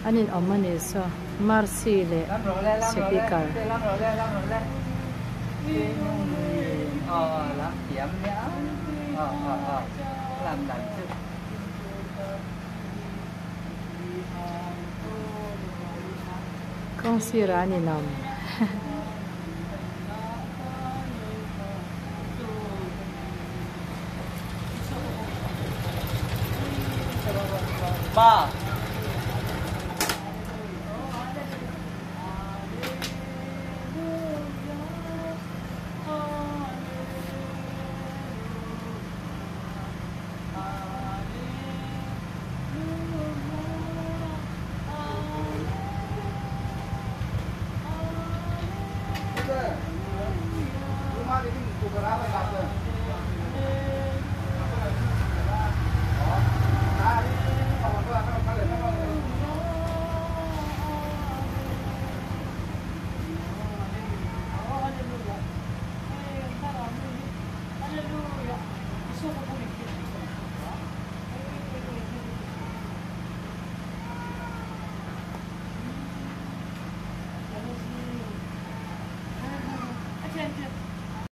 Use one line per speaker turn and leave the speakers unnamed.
anin omani so Marcy le speaker
làm kiếm nhá làm đàn chứ
kong si rani nam
ba